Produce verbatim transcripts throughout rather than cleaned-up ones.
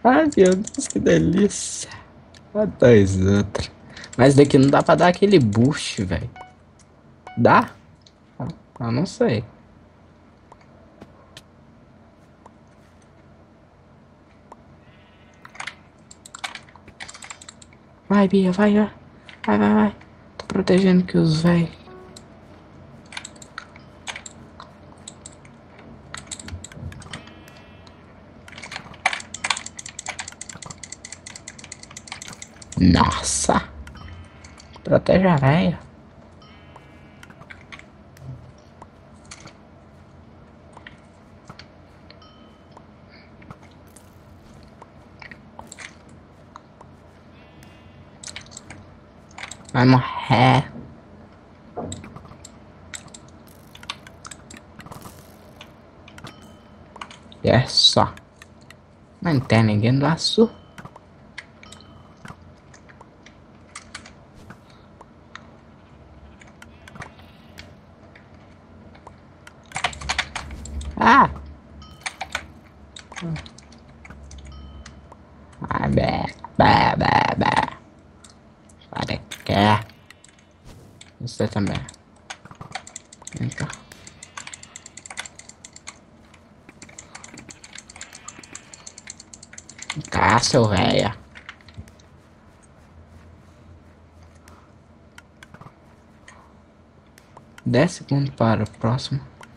Ai, meu Deus, que delícia. Ah, dois outros. Mas daqui não dá pra dar aquele boost, velho. Dá? Eu não sei. Vai, Bia, vai, vai. Vai, vai, vai. Tô protegendo que os véi. Nossa. Protege a véia. Vai morrer. E é só. Não tem ninguém do aço. Ah! Ah, bé, bé, bé, bé. Para cá. Você também. Então. Cá, seu véia. Dez segundos para o próximo.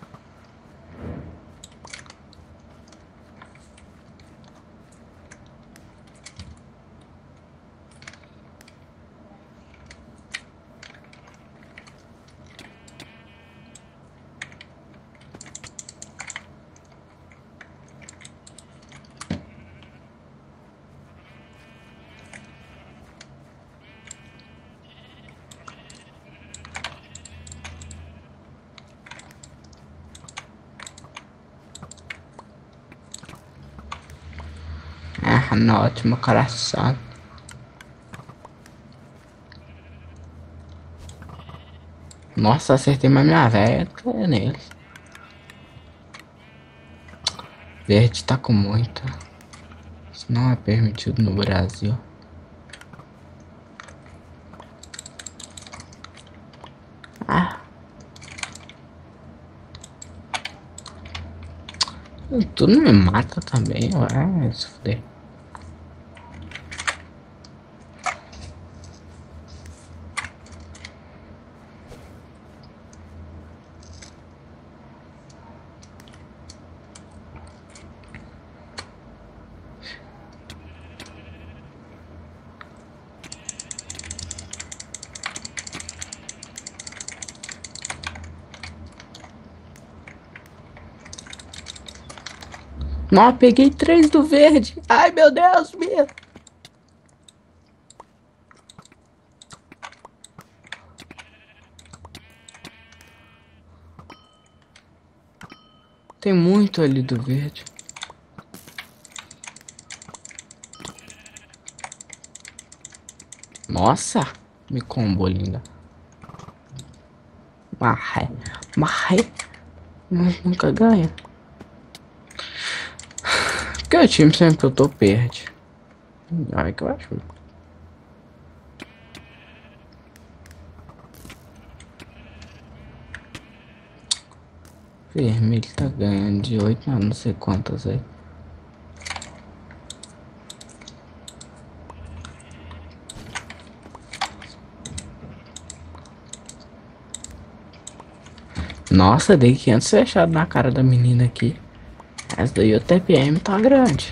Ah, no ótimo coração. Nossa, acertei mais minha velha do que neles. Verde tá com muita. Isso não é permitido no Brasil. Ah. Tudo me mata também, ué. Se fuder. Não, peguei três do verde. Ai, meu Deus, meu. Tem muito ali do verde. Nossa, me combou, linda. Marré, marré. Nunca ganha. Porque o time sempre que eu tô perde. Olha que eu acho. Vermelho tá ganhando de oito a não sei quantas aí. Nossa, dei quinhentos fechados na cara da menina aqui. Essa daí o T P M tá grande.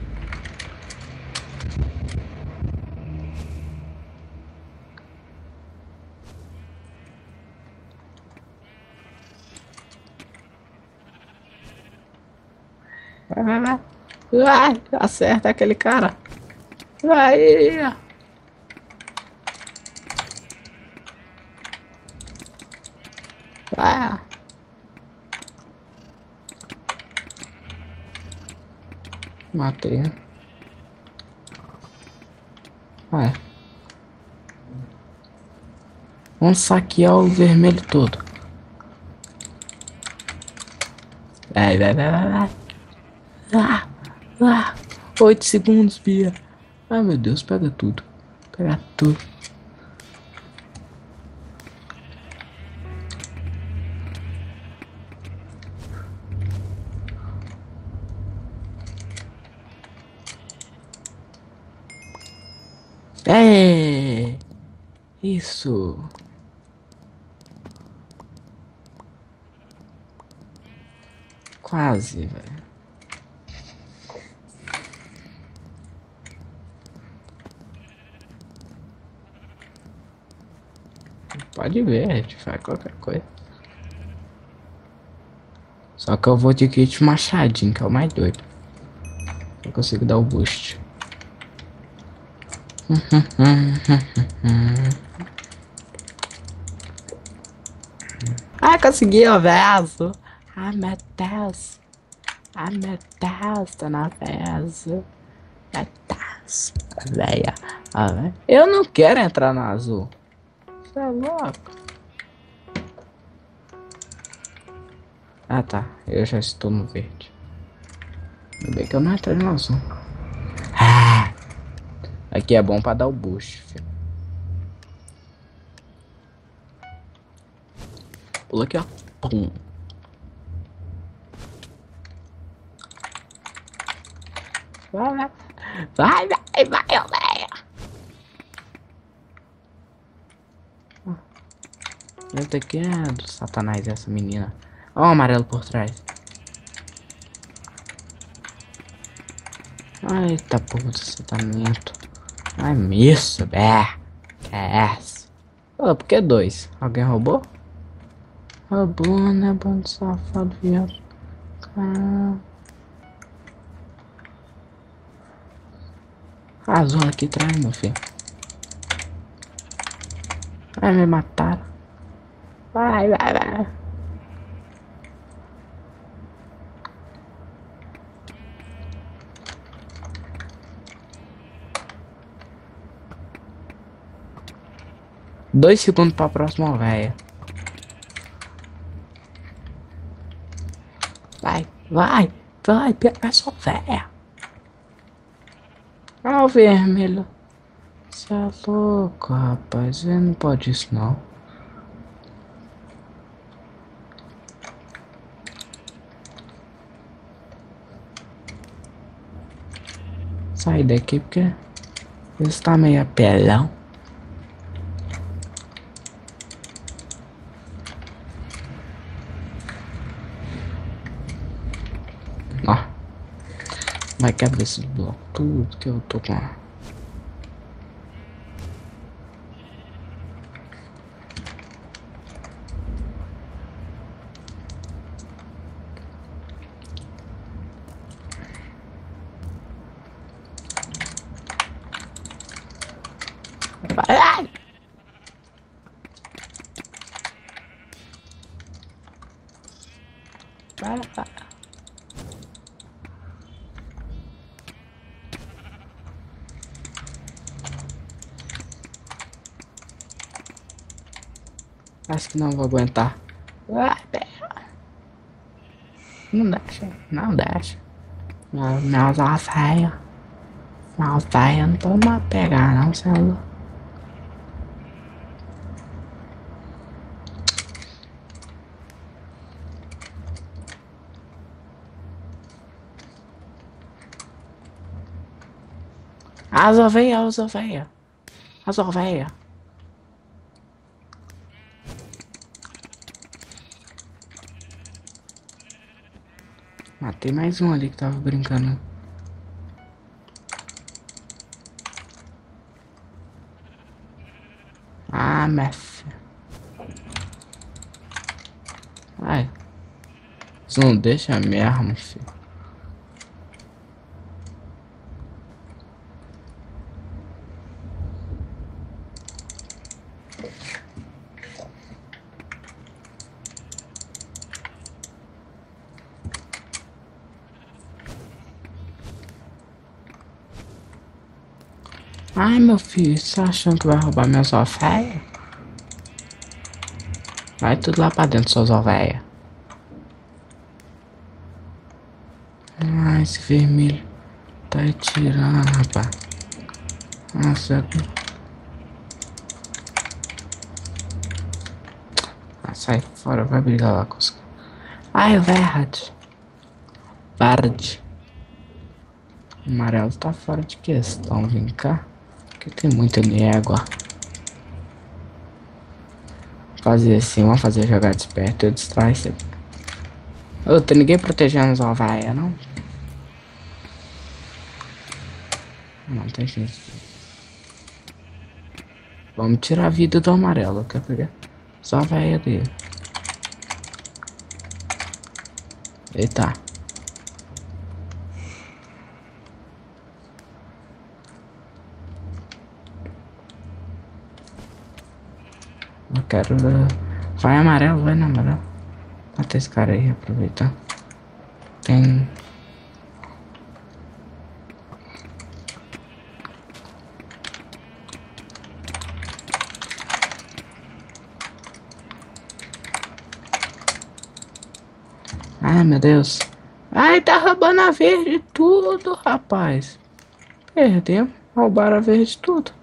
Vai, vai, vai. Vai, acerta aquele cara. Vai. Vai. Matei. Vai. Vamos saquear o vermelho todo. Vai, vai, vai, vai, vai. Ah, ah. Oito segundos, Bia. Ai, meu Deus, pega tudo. Pega tudo. É, isso. Quase, velho. Pode ver, a gente faz qualquer coisa. Só que eu vou de kit machadinho, que é o mais doido. Eu consigo dar o boost. Ah, consegui o verso. Ai, meu Deus. Ai, meu Deus, tô na verso. Meu Deus. Véia. Ah, véia. Eu não quero entrar na azul. Você é louco? Ah, tá. Eu já estou no verde. Ainda bem que eu não entrei no azul. Ah, aqui é bom pra dar o boost, filho. Pula aqui, ó. Pum. Vai, vai. Vai, vai, vai, vai. Essa aqui é do Satanás, essa menina. Ó, o amarelo por trás. Eita porra do satamento. Ai, misso, bé. Que é essa? Ô, por que dois? Alguém roubou? Roubou, né, bando safado, viado. Caramba. A zona aqui atrás, meu filho. Ai, me mataram. Vai, vai, vai. Dois segundos pra próxima véia. Vai, vai, vai, pega essa véia. Ah, o vermelho. Você é louco, rapaz. Ele não pode isso, não. Sai daqui porque você tá meio apelão. Ó. Vai quebrar esses blocos. Tudo que eu tô com. Vai. Vai, vai. Acho que não vou aguentar. Vai, não deixa, não deixa. Minha asa feia. Minha feia não toma pegar não, céu. As ovelhas, as ovelhas. As ovelhas. Matei mais um ali que tava brincando. Ah, minha filha. Ai. Isso não deixa mesmo, filho. Ai, meu filho, você tá achando que vai roubar minhas ovelhas? Vai tudo lá pra dentro, suas ovelhas. Ah, esse vermelho. Tá aí tirando, rapaz. Nossa. Ah, sai fora, vai brigar lá com os... Ai, verde. Verde. O amarelo tá fora de questão, vem cá. Porque tem muita négua. Fazer assim, vamos fazer jogar desperto, eu distrai você. Ô, tem ninguém protegendo os ovaia, não? Não tem gente. Vamos tirar a vida do amarelo, quer pegar? Só a véia dele. Eita. Eu quero... Vai amarelo, vai na amarelo. Mata esse cara aí, aproveitar. Tem... Ai, meu Deus. Ai, tá roubando a verde tudo, rapaz. Perdemos. Roubaram a verde tudo.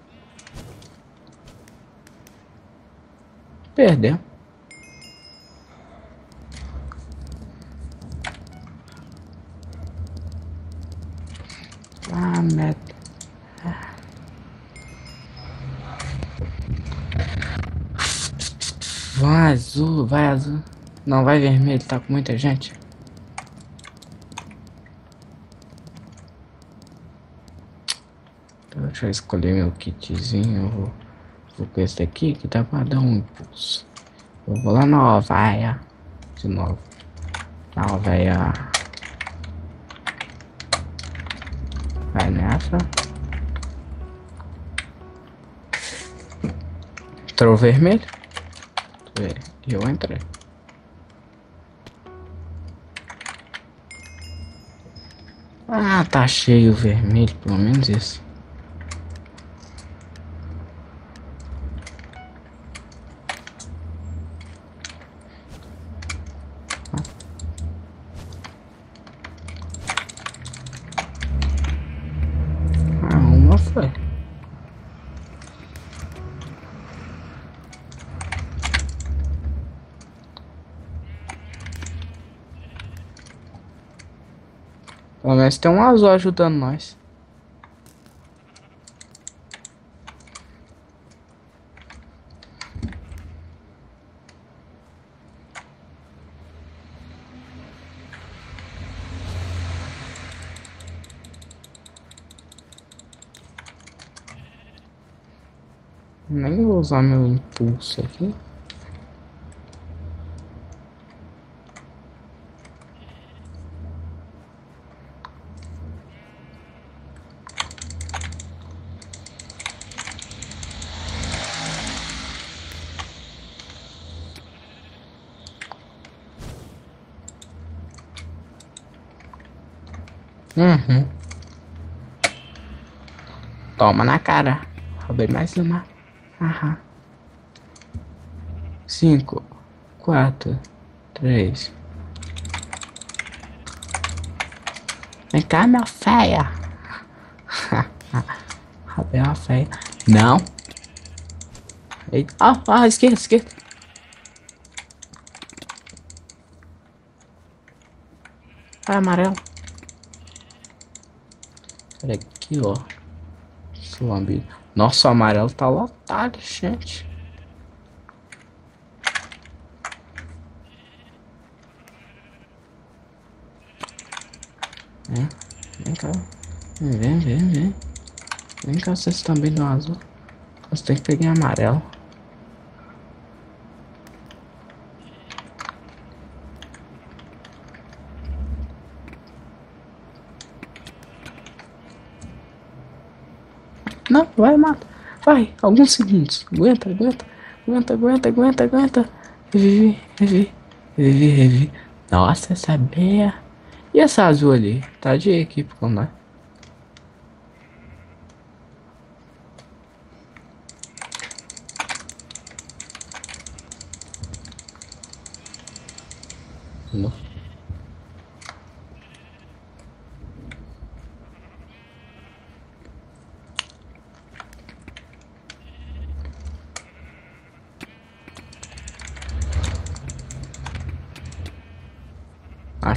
Perdemos. Ah, merda. Vai azul, vai azul. Não, vai vermelho, tá com muita gente. Então, deixa eu escolher meu kitzinho. Eu vou, vou com esse daqui que dá pra dar um impulso. Eu vou lá na ovaia. De novo. Na ovaia. Vai nessa. Entrou vermelho. E eu entrei. Ah, tá cheio o vermelho, pelo menos isso. Ah, uma foi. Pelo menos tem um azul ajudando nós. Nem vou usar meu impulso aqui. Uhum. Toma na cara. Roubei mais uma. Aham. Cinco, quatro, três. Vem cá, minha feia. Roubei uma feia. Não. Eita. Ah, ah, esquerda, esquerda. Vai, amarelo. Olha aqui, ó. Sulambido. Nossa, o amarelo tá lotado, gente. Vem, vem cá. Vem, vem, vem. Vem cá, vocês também no azul. Você tem que pegar amarelo. Não, vai, mata. Vai, alguns segundos. Aguenta, aguenta. Aguenta, aguenta, aguenta, aguenta. Revive, revive. Revive, revive. Nossa, essa beia. E essa azul ali? Tá de equipe com nós. Não.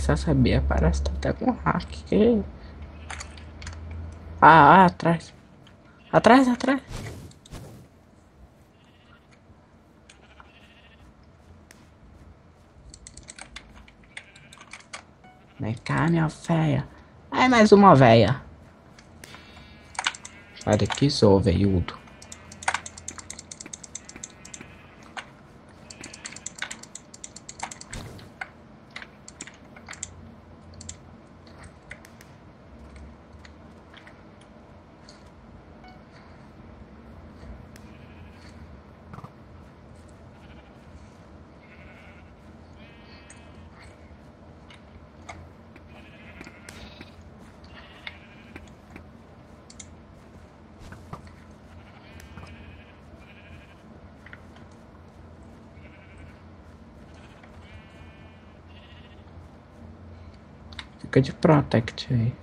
Nossa, essa Bia parece que tá até com hack. Que... Ah, ah, atrás. Atrás, atrás. Vem cá, minha véia. Ai, mais uma véia. Sai daqui, sou veiudo. Fica de protect aí.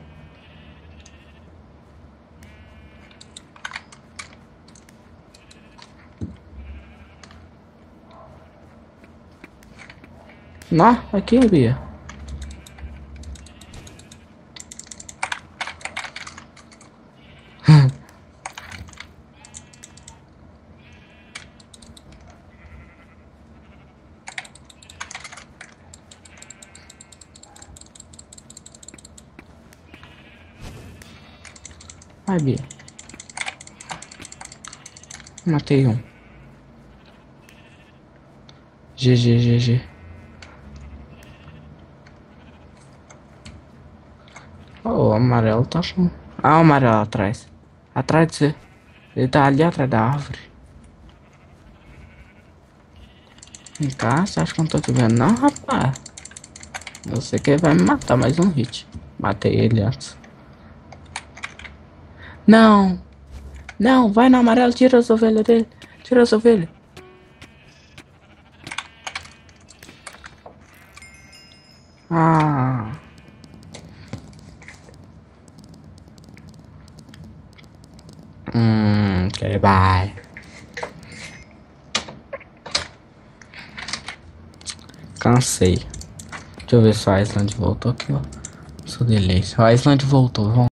Não, aqui, Bia. Vai, Bia. Matei um. G G, G G. Oh, o amarelo tá com... Ah, o amarelo atrás. Atrás de você. Ele tá ali atrás da árvore. Vem cá, você acha que eu não tô te vendo não, rapaz? Você que vai me matar mais um hit. Matei ele antes. Não. Não, vai no amarelo, tira as ovelhas dele. Tira as ovelhas. Ah. Hum, ok, bye. Cansei. Deixa eu ver se o Island voltou aqui, ó. Sou delícia. O Island voltou, vamos.